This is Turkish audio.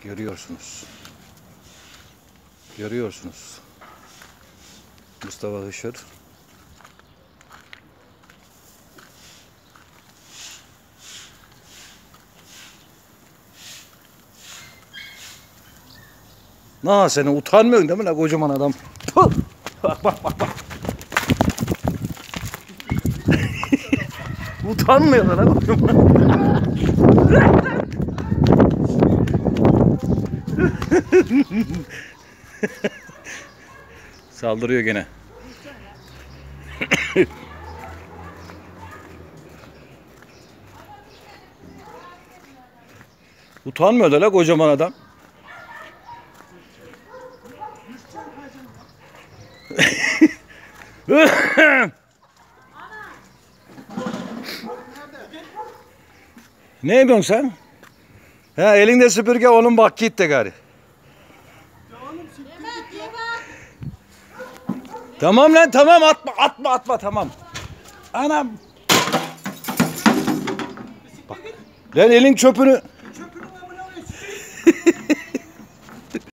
Görüyorsunuz. Görüyorsunuz. Mustafa Hışır. Na seni utanmıyorsun değil mi la kocaman adam? Puh! Bak bak bak bak. Utanmıyor da la kocaman. Saldırıyor gene. Utanmıyor da la kocaman adam. Ne yapıyorsun sen? Ha, elinde süpürge onun bak git de gari. Tamam lan tamam atma tamam. Anam. Bak. Lan elin çöpünü.